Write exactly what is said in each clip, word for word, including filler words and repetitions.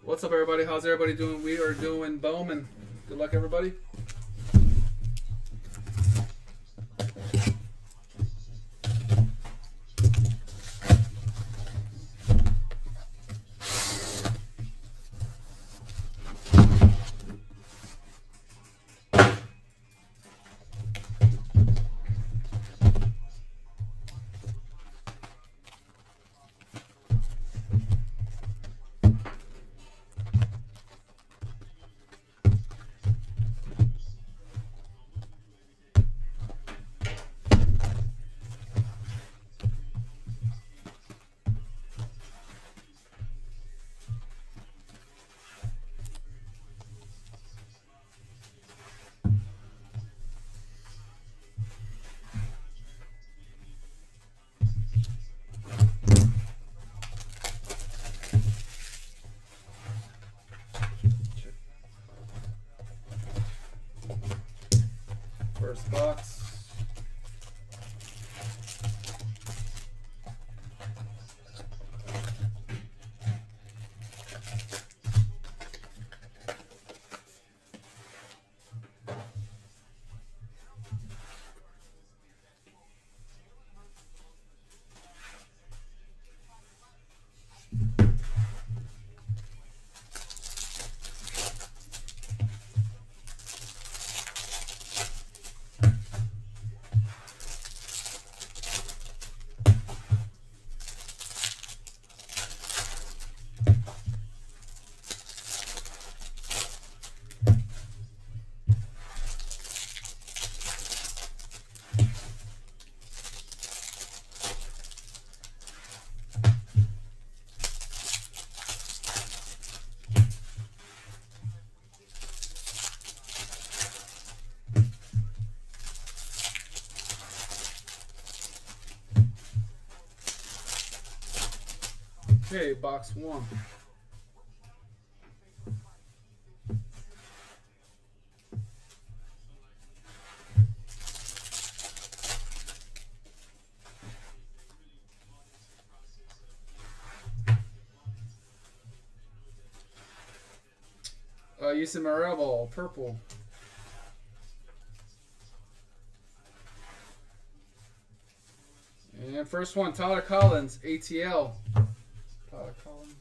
What's up, everybody? How's everybody doing? We are doing Bowman. Good luck, everybody. First box. Okay, box one. Uh, Yusuf Marable, purple. And first one, Tyler Collins, A T L. Tyler Collins.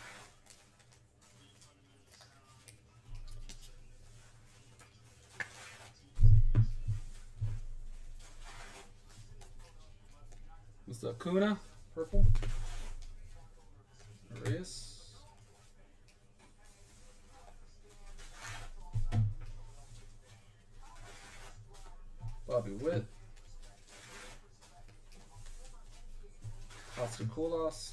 Mister Acuna, purple. Arias. Bobby Witt. Oscar Colas.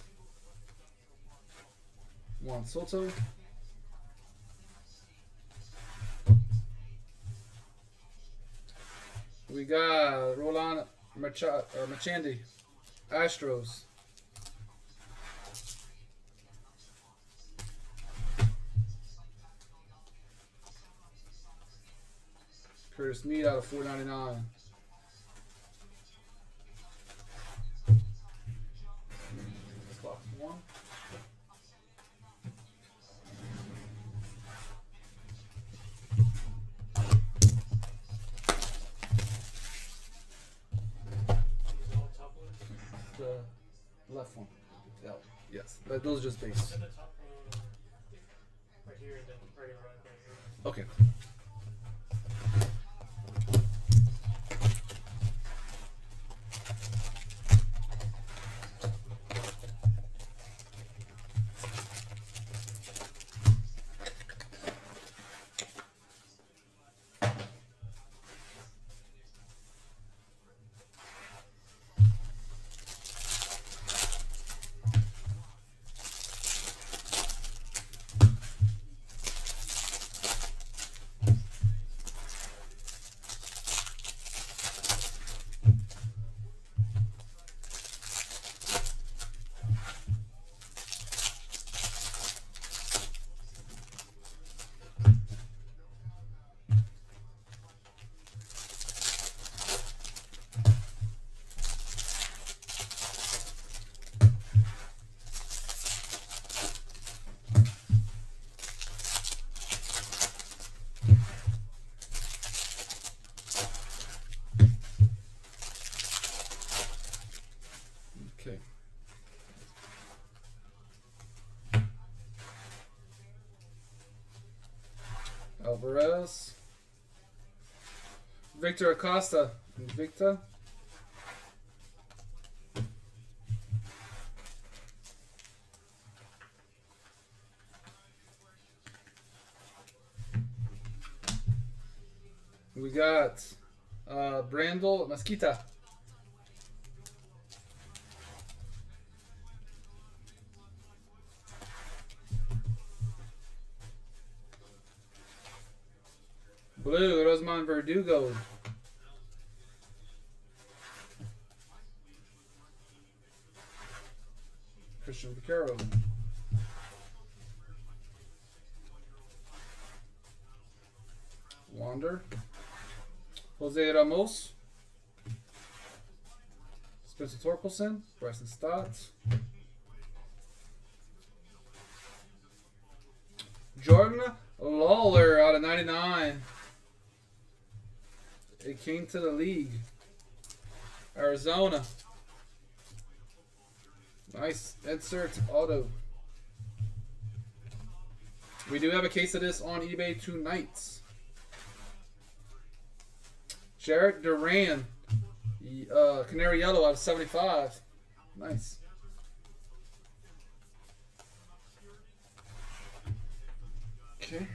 Juan Soto. We got Roland Machado, or Machandy, Astros. Curtis Mead out of four ninety-nine. Box one. The left one. Yeah. Yes. But those are just base. Okay. Alvarez. Victor Acosta. Invicta. We got uh, Brandel Mesquita. Blue, Rosman Verdugo. Christian Vaquero. Wander. Jose Ramos. Spencer Torkelson. Bryson Stott. Jordan Lawler out of ninety-nine. It came to the league. Arizona. Nice insert auto. We do have a case of this on eBay tonight. Jarrett Duran. Uh, Canary Yellow out of seventy-five. Nice. Okay.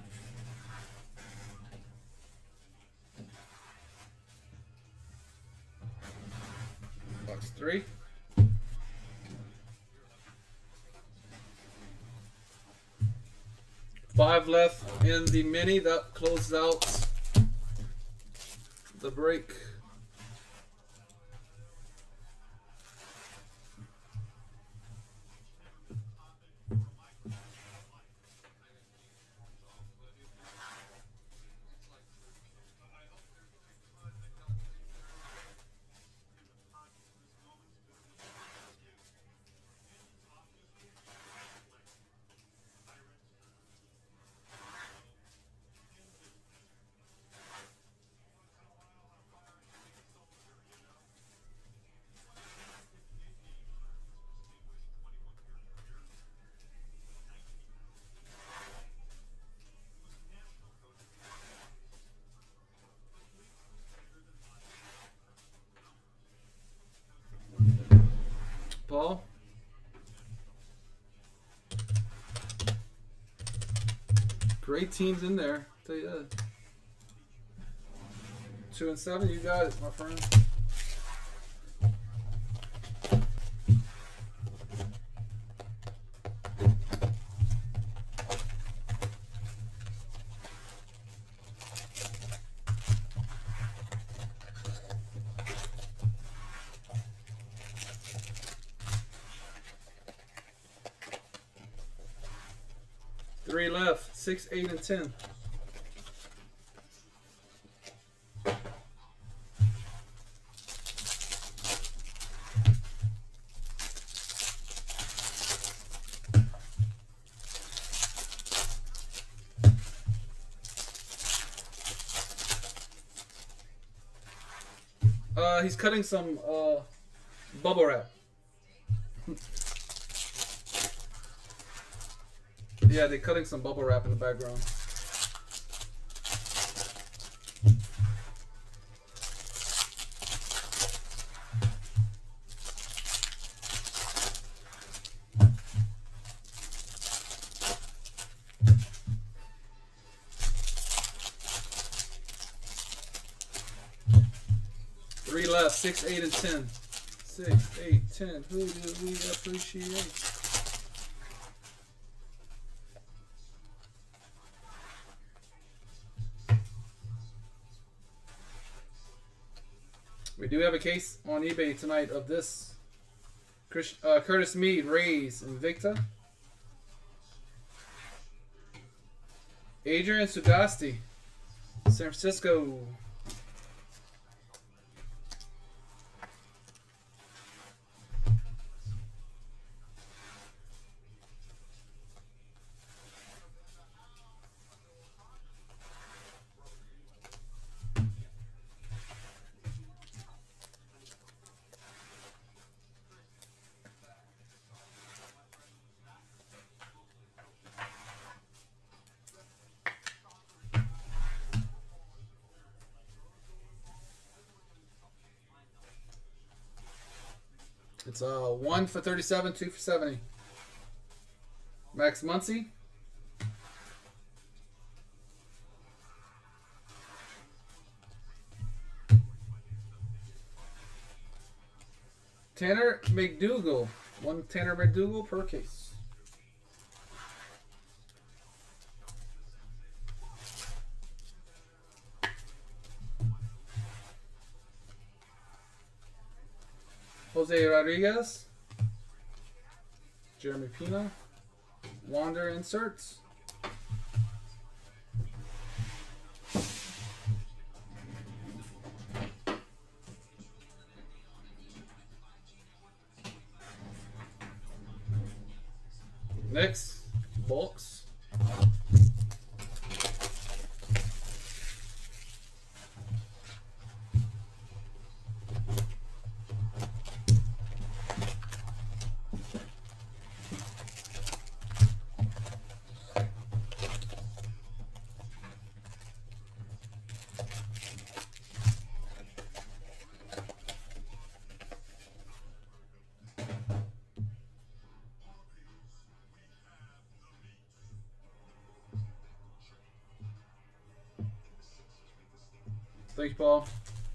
Box three. Five left in the mini. That closes out the break. Paul. Great teams in there. I'll tell you that. Two and seven, you got it, my friend. Three left, six, eight, and ten. Uh, he's cutting some uh, bubble wrap. Yeah, they're cutting some bubble wrap in the background. Three left, six, eight, and ten. Six, eight, ten. Who do we appreciate? We do have a case on eBay tonight of this Chris, uh, Curtis Mead, Rays, Invicta. Adrian Sugasti, San Francisco. It's uh one for thirty-seven, two for seventy. Max Muncy. Tanner McDougal. One Tanner McDougal per case. Jose Rodriguez. Jeremy Pina. Wander inserts. Next, Bulks. Thanks, Paul.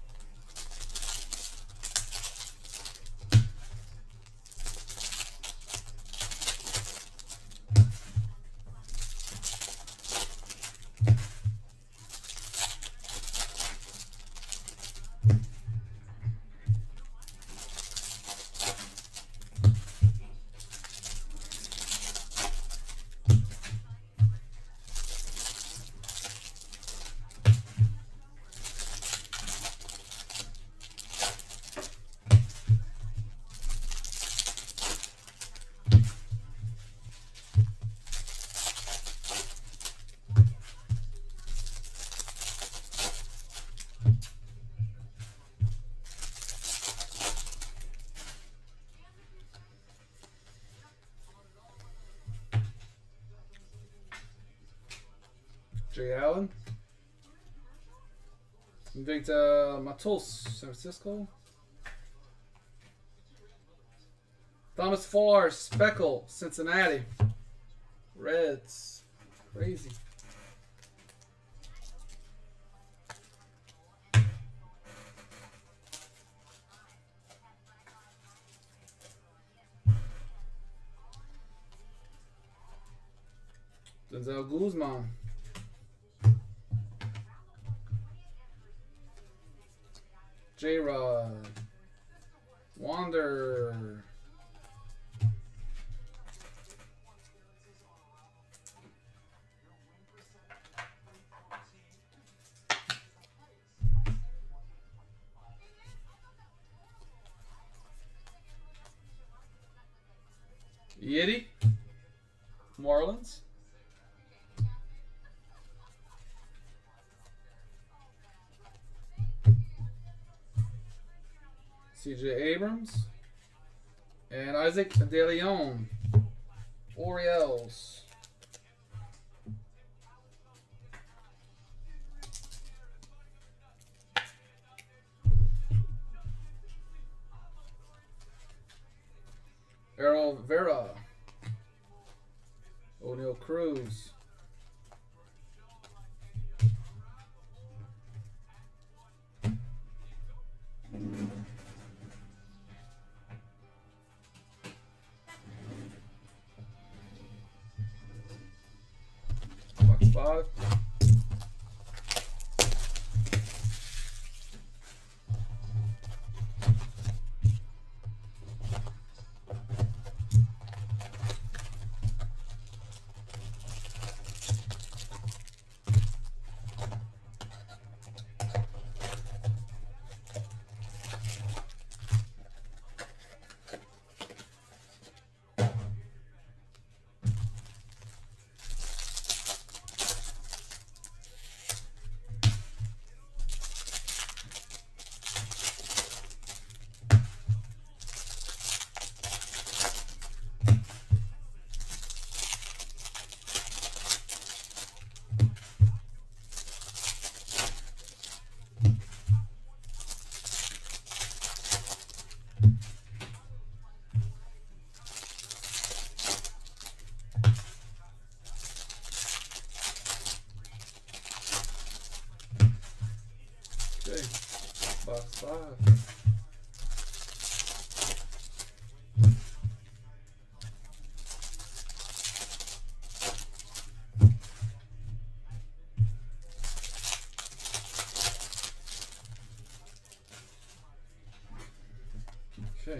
Jay Allen. Victor Matos, San Francisco. Thomas Farr, Speckle, Cincinnati. Reds. Crazy. Denzel Guzman. J-Rod. Wander. Yeti. Marlins. C J Abrams. And Isaac De Leon. Orioles. Errol Vera. O'Neal Cruz. Box five. Five. Okay.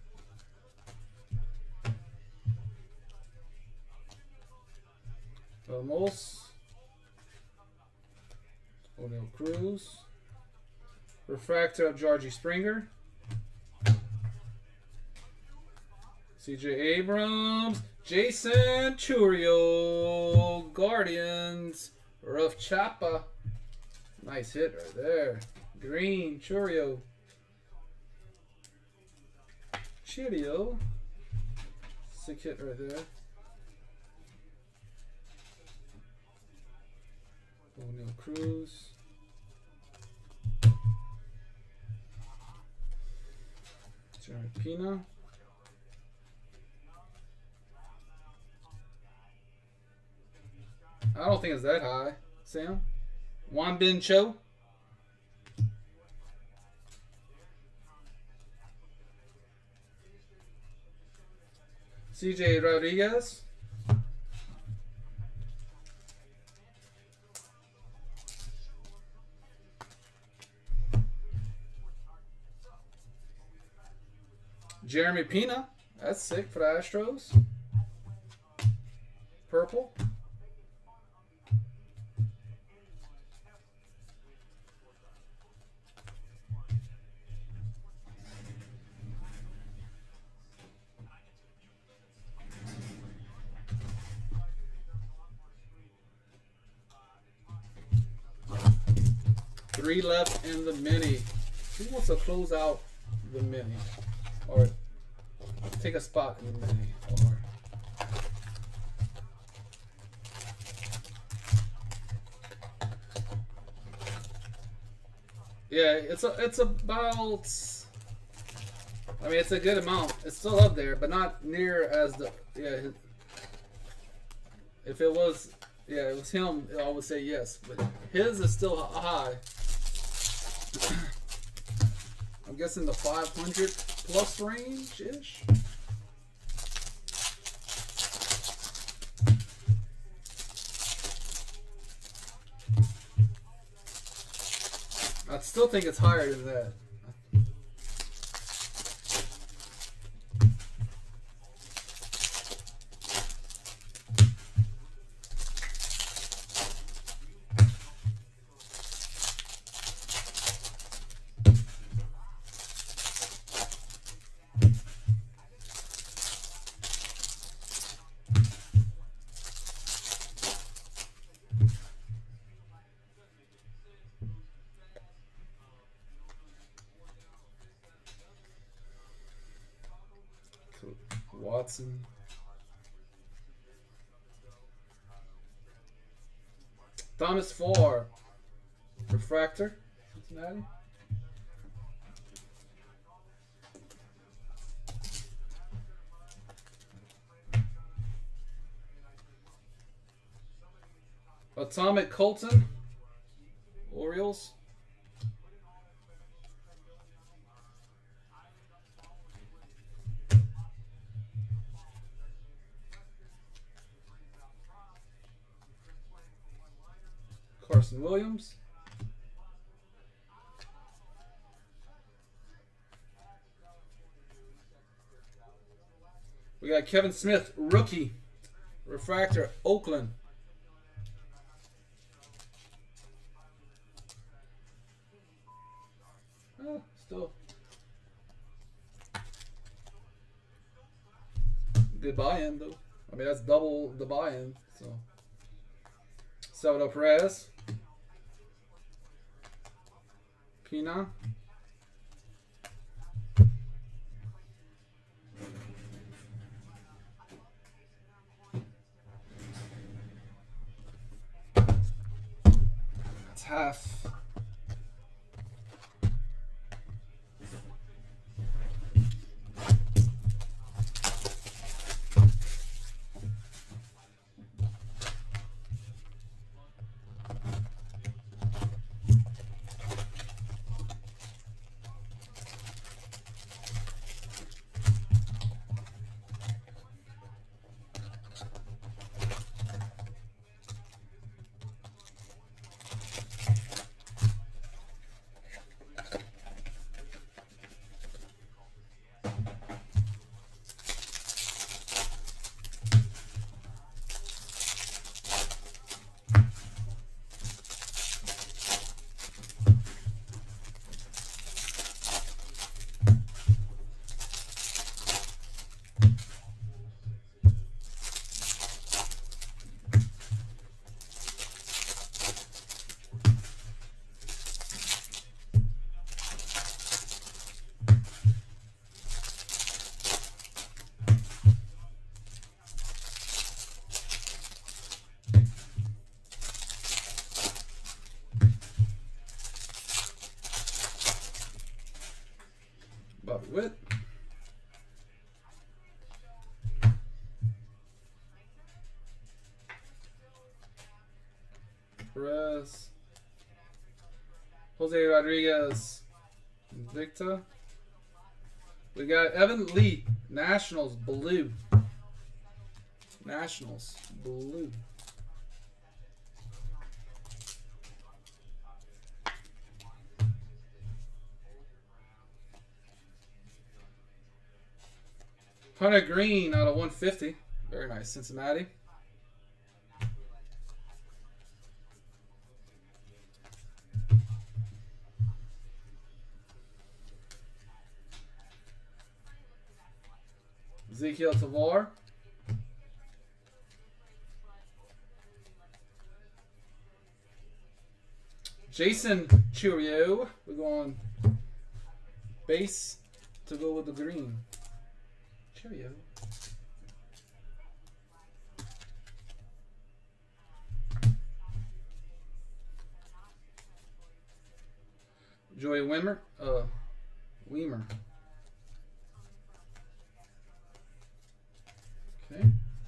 Vamos. Oneil Cruz. Refractor of Georgie Springer. C J Abrams. Jason Chourio. Guardians. Rough Chapa. Nice hit right there. Green Chourio. Cheerio. Sick hit right there. Oneil Cruz. Jeremy Pina. I don't think it's that high, Sam. Juan Bin Cho. C J Rodriguez. Jeremy Pina. That's sick for the Astros. Purple. Three left in the mini. Who wants to close out the mini? Or take a spot in the mini? Or yeah, it's a, it's about. I mean, it's a good amount. It's still up there, but not near as the yeah. If it was yeah, it was him, I would say yes, but his is still high. I'm guessing the five hundred plus range ish. I still think it's higher than that. Watson. Thomas Farr. Refractor. Cincinnati. Atomic Colton. Orioles. Carson Williams. We got Kevin Smith, rookie. Refractor, Oakland. Oh, still. Good buy-in, though. I mean, that's double the buy-in, so. Salvador Perez. Pina. That's half. Witt. Perez. Jose Rodriguez. Victor. We got Evan Lee. Nationals blue. Nationals blue. Hunter Green out of one fifty. Very nice. Cincinnati. Ezekiel Tavar. Jason Churio. We're going base to go with the green. Cheerio. Joey Wimmer, uh, Weimer. Okay.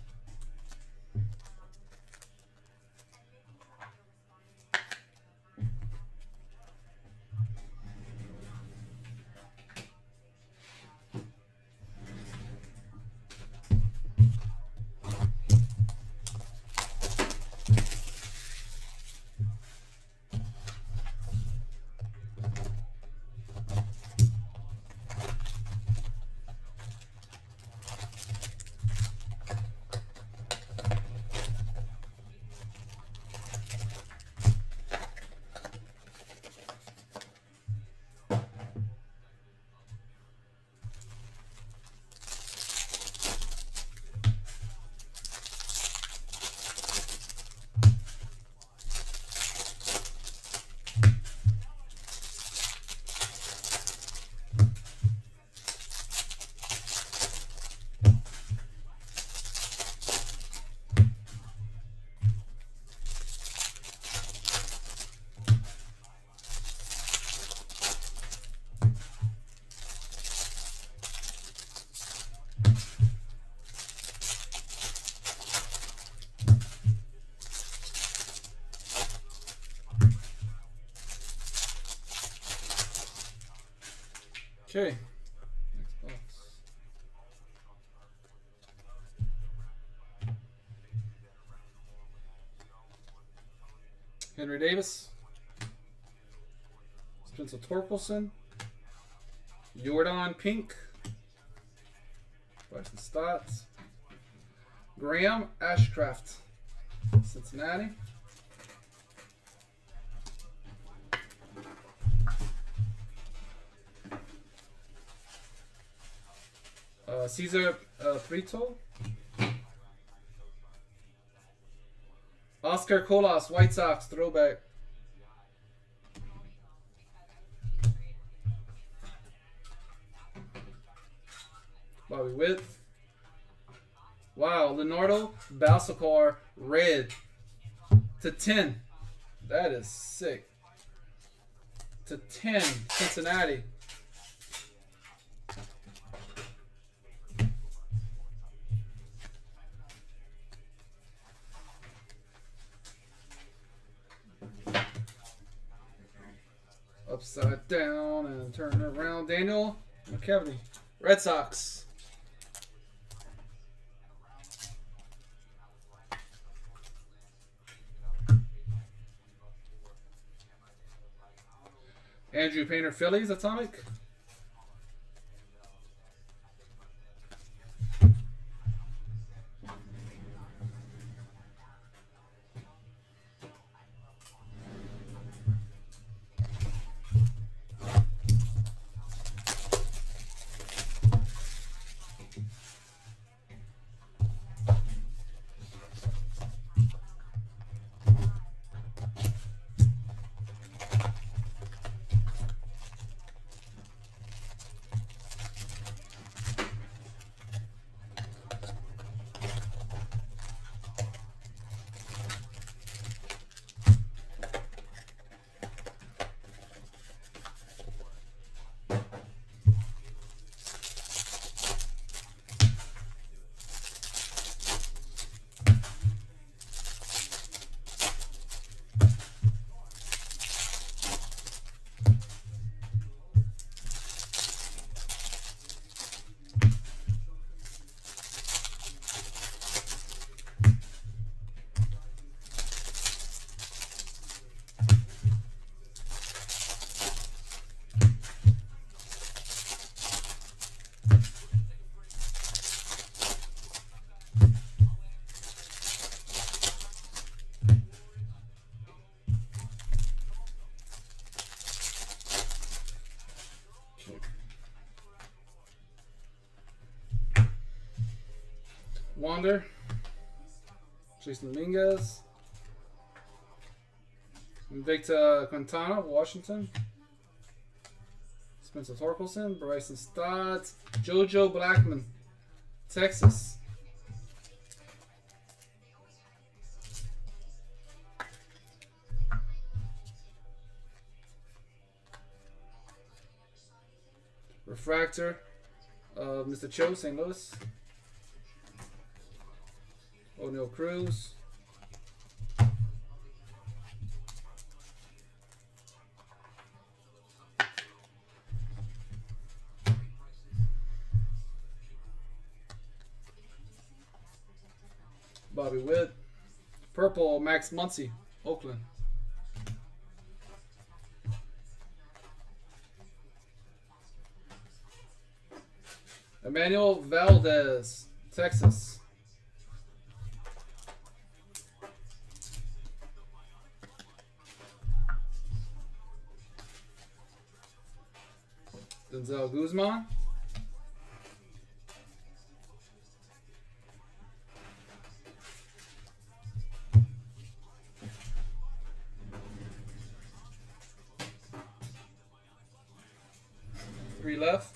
Okay. Next box. Henry Davis. Spencer Torkelson. Jordan Pink. Bryson Stott. Graham Ashcraft. Cincinnati. Uh, Cesar uh, Prieto. Oscar Colas, White Sox, throwback. Bobby Witt. Wow, Leonardo Balsacor, red to ten. That is sick. To ten, Cincinnati. Upside down and turn around. Daniel McKevney, Red Sox. Andrew Painter, Phillies, Atomic. Wander. Jason Dominguez. Victor Quintana, Washington. Spencer Torkelson, Bryson Stott, JoJo Blackman, Texas. Refractor of Mister Cho, Saint Louis. O'Neal Cruz. Bobby Witt. Purple, Max Muncy, Oakland. Emmanuel Valdez, Texas. Denzel Guzman. Three left.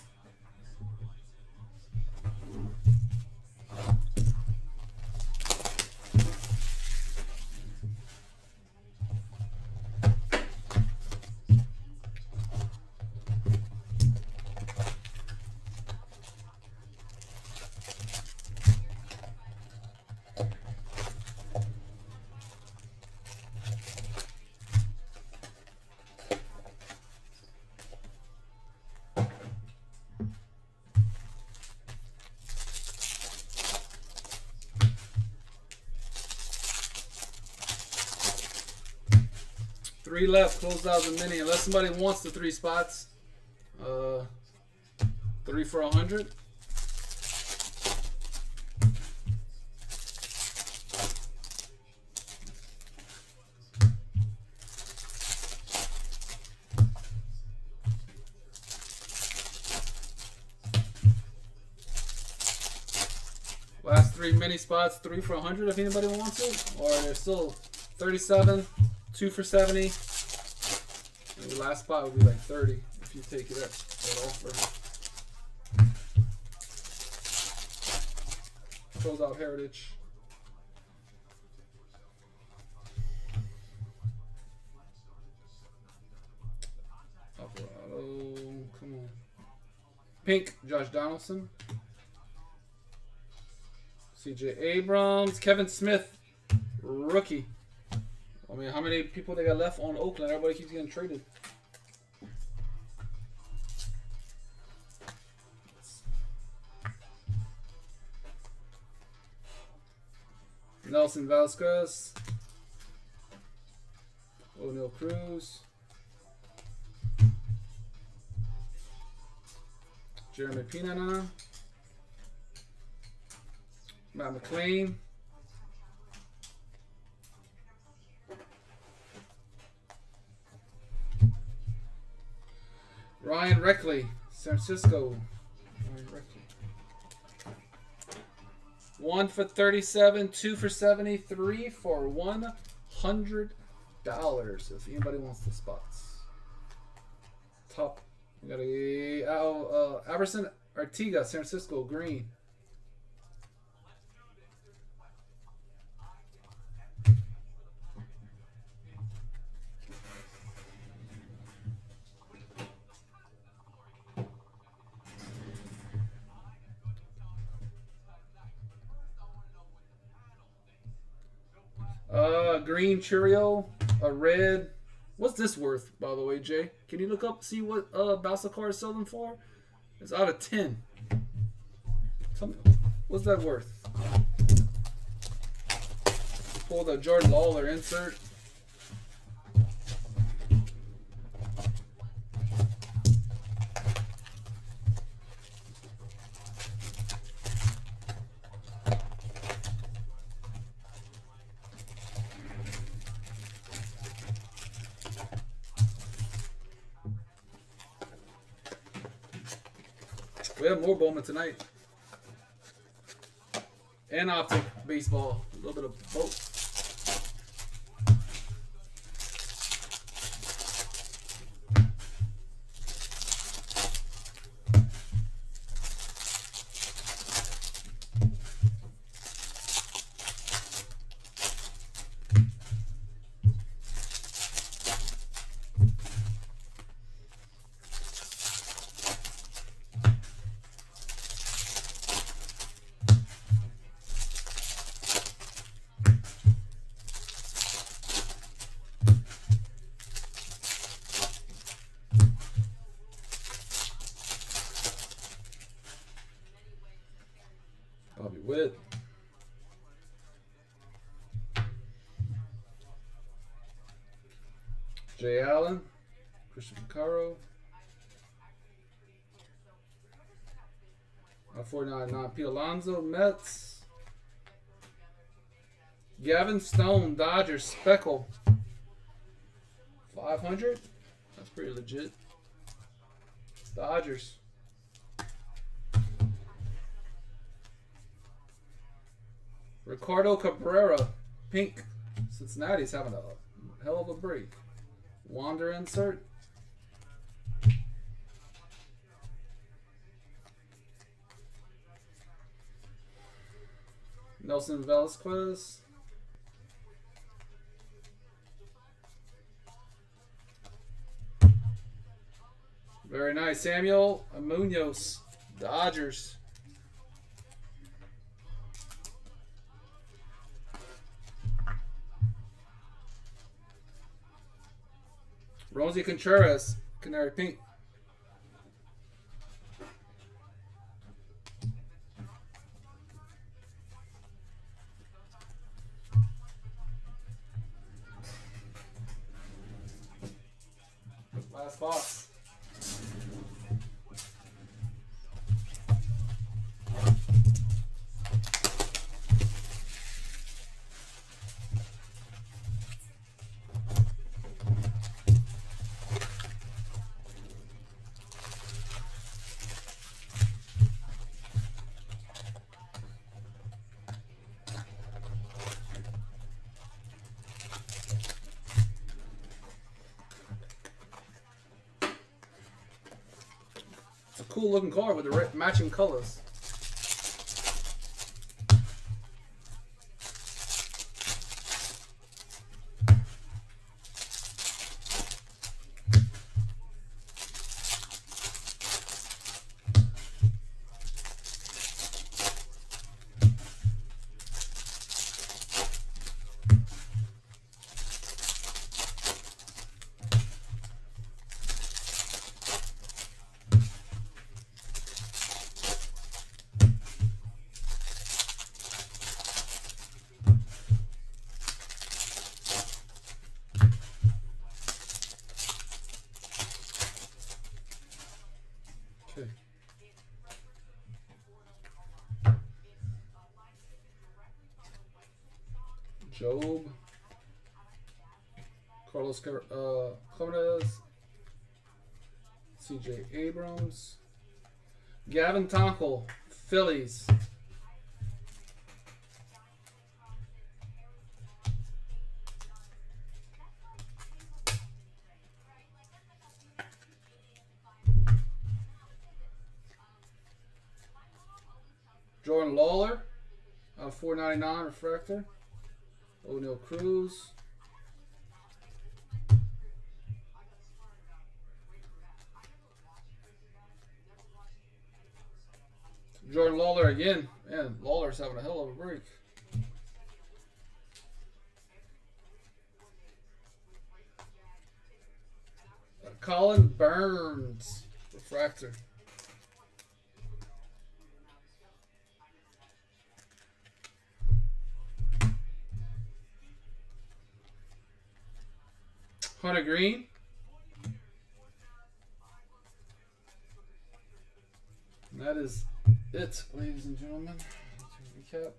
Three left, close out the mini. Unless somebody wants the three spots. Uh, three for a hundred. Last three mini spots, three for a hundred if anybody wants it. Or there's still thirty-seven. Two for seventy. And the last spot would be like thirty if you take it at that offer. Close out Heritage. Alvarado, come on. Pink, Josh Donaldson. C J Abrams, Kevin Smith, rookie. I mean, how many people they got left on Oakland? Everybody keeps getting traded. Nelson Vasquez. O'Neal Cruz. Jeremy Pina. Matt McLean. Ryan Reckley, San Francisco. Ryan Reckley. One for thirty-seven, two for seventy, three for one hundred dollars. If anybody wants the spots. Top. We got a uh, uh, Aberson Artiga, San Francisco, green. Uh, green Churio, a red. What's this worth, by the way, Jay? Can you look up, see what uh Balsacar is selling for? It's out of ten. Tell me, what's that worth? Pull the Jordan Lawler insert. We have more Bowman tonight. and optic baseball. A little bit of both. Bobby Witt. Jay Allen. Christian Vaccaro. four ninety-nine. Pete Alonso. Mets. Gavin Stone. Dodgers. Speckle. five hundred. That's pretty legit. Dodgers. Ricardo Cabrera, pink. Cincinnati's having a hell of a break. Wander insert. Nelson Velasquez. Very nice. Samuel Munoz, Dodgers. Rosie Contreras, Canary Pink. Last box. Cool looking card with the matching colors. Okay. Job, Carlos uh, Clemens, C J Abrams, Gavin Tonkel, Phillies. Jordan Lawler, uh, four ninety-nine refractor. O'Neal Cruz. Jordan Lawler again. Man, Lawler's having a hell of a break. Uh, Colin Burns, refractor. Hunter Green. And that is it, ladies and gentlemen. To recap.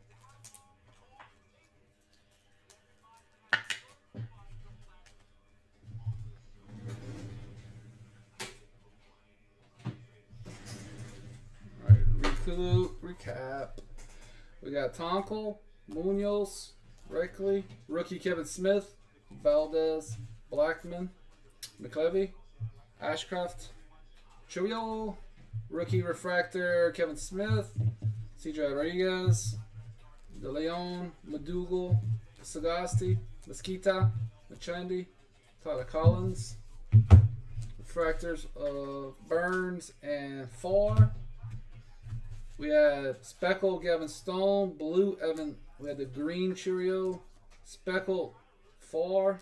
All right, recap. We got Tonkel, Munoz, Reckley, rookie Kevin Smith, Valdez, Blackman, McLevy, Ashcraft, Chilio, rookie refractor Kevin Smith, C J Rodriguez, De Leon, Madougal, Sagasti, Mesquita, Machandy, Tyler Collins, refractors of Burns and Farr. We had Speckle, Gavin Stone, Blue, Evan. We had the green Cheerio, Speckle, Farr.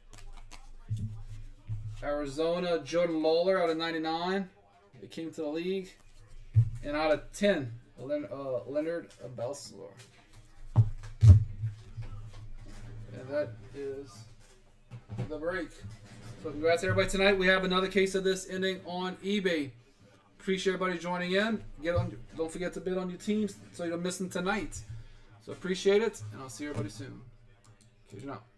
Arizona, Jordan Lawler out of ninety-nine. It came to the league. And out of ten, Len, uh, Leonard Belslor. And that is the break. So congrats everybody tonight. We have another case of this ending on eBay. Appreciate everybody joining in. Get on. Don't forget to bid on your teams so you don't miss them tonight. So appreciate it, and I'll see everybody soon. Occasion out.